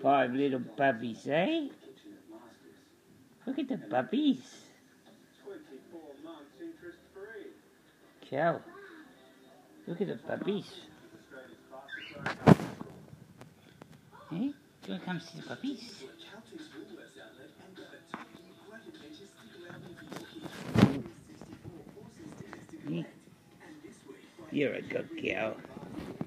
5 little puppies, eh? Look at the puppies. Cow. Look at the puppies. Eh? Do you want to come see the puppies? You're a good cow.